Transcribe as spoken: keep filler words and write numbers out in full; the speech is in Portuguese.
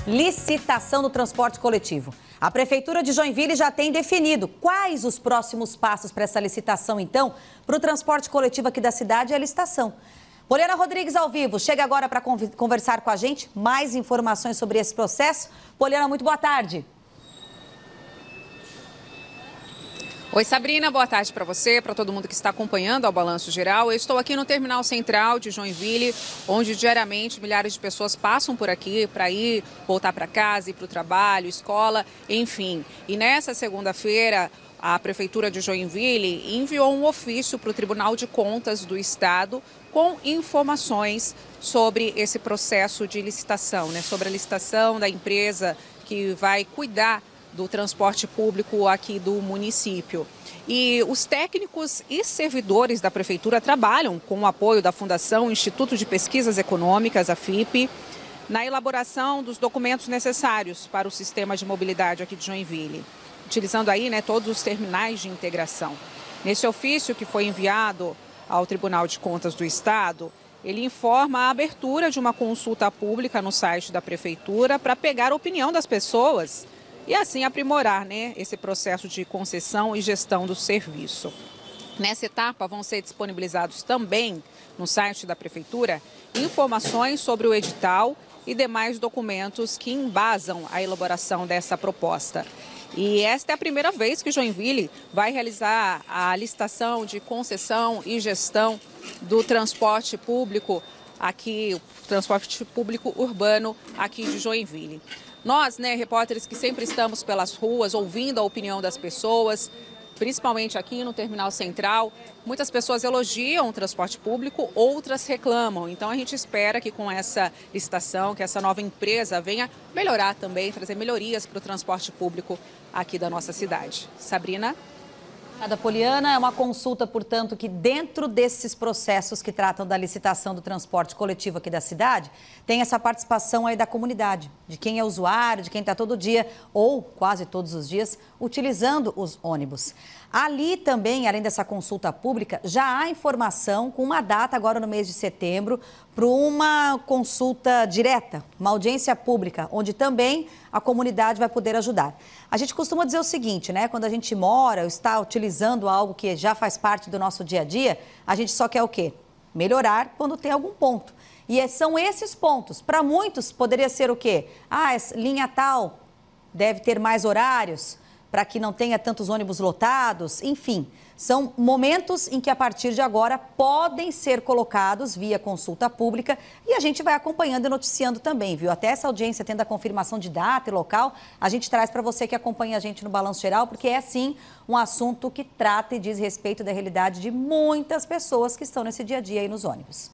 licitação do transporte coletivo. A Prefeitura de Joinville já tem definido quais os próximos passos para essa licitação, então, para o transporte coletivo aqui da cidade e a licitação. Poliana Rodrigues ao vivo, chega agora para conversar com a gente mais informações sobre esse processo. Poliana, muito boa tarde. Oi, Sabrina, boa tarde para você, para todo mundo que está acompanhando ao Balanço Geral. Eu estou aqui no Terminal Central de Joinville, onde diariamente milhares de pessoas passam por aqui para ir, voltar para casa, ir para o trabalho, escola, enfim. E nessa segunda-feira, a Prefeitura de Joinville enviou um ofício para o Tribunal de Contas do Estado com informações sobre esse processo de licitação, né? Sobre a licitação da empresa que vai cuidar do transporte público aqui do município. E os técnicos e servidores da Prefeitura trabalham com o apoio da Fundação Instituto de Pesquisas Econômicas, a F I P, na elaboração dos documentos necessários para o sistema de mobilidade aqui de Joinville, utilizando aí, né, todos os terminais de integração. Nesse ofício que foi enviado ao Tribunal de Contas do Estado, ele informa a abertura de uma consulta pública no site da Prefeitura para pegar a opinião das pessoas e assim aprimorar, né, esse processo de concessão e gestão do serviço. Nessa etapa vão ser disponibilizados também no site da Prefeitura informações sobre o edital e demais documentos que embasam a elaboração dessa proposta. E esta é a primeira vez que Joinville vai realizar a licitação de concessão e gestão do transporte público aqui, o transporte público urbano aqui de Joinville. Nós, né, repórteres que sempre estamos pelas ruas, ouvindo a opinião das pessoas, principalmente aqui no Terminal Central, muitas pessoas elogiam o transporte público, outras reclamam. Então a gente espera que com essa licitação, que essa nova empresa venha melhorar também, trazer melhorias para o transporte público aqui da nossa cidade. Sabrina? Obrigada, Poliana. É uma consulta, portanto, que dentro desses processos que tratam da licitação do transporte coletivo aqui da cidade, tem essa participação aí da comunidade, de quem é usuário, de quem está todo dia ou quase todos os dias utilizando os ônibus. Ali também, além dessa consulta pública, já há informação com uma data agora no mês de setembro para uma consulta direta, uma audiência pública, onde também a comunidade vai poder ajudar. A gente costuma dizer o seguinte, né? Quando a gente mora ou está utilizando algo que já faz parte do nosso dia a dia, a gente só quer o quê? Melhorar quando tem algum ponto. E são esses pontos. Para muitos, poderia ser o quê? Ah, linha tal deve ter mais horários para que não tenha tantos ônibus lotados, enfim. São momentos em que, a partir de agora, podem ser colocados via consulta pública e a gente vai acompanhando e noticiando também, viu? Até essa audiência, tendo a confirmação de data e local, a gente traz para você que acompanha a gente no Balanço Geral, porque é, sim, um assunto que trata e diz respeito da realidade de muitas pessoas que estão nesse dia a dia aí nos ônibus.